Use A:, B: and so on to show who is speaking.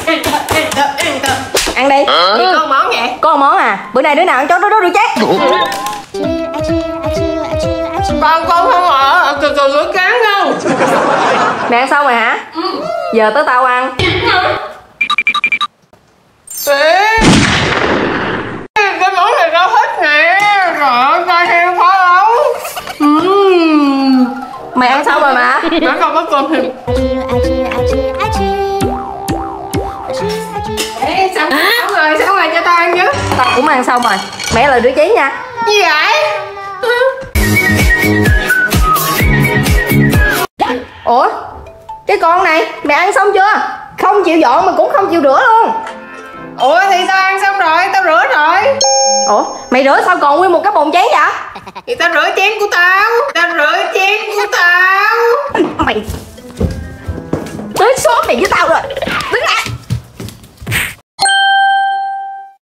A: Ăn đi.
B: Có món vậy?
A: Có một món à? Bữa nay đứa nào ăn chó đứa đó được chết.
B: Con không ở, từ từ rửa chén không?
A: Mẹ ăn xong rồi hả? Giờ tới tao ăn.
B: Cái món này tao thích nè. Trời ơi, tao heo khó lắm.
A: Mày ăn xong rồi mà.
B: Mẹ không có cơm thì xong rồi cho tao ăn chứ.
A: Tao cũng ăn xong rồi. Mẹ là rửa chén nha.
B: Gì vậy?
A: Ủa? Cái con này mẹ ăn xong chưa? Không chịu dọn mà cũng không chịu rửa luôn.
B: Ủa thì tao ăn xong rồi, tao rửa rồi.
A: Ủa? Mày rửa sao còn nguyên một cái bồn chén vậy?
B: Thì tao rửa chén của tao. Tao rửa chén của tao.
A: Mày tới số mày với tao rồi.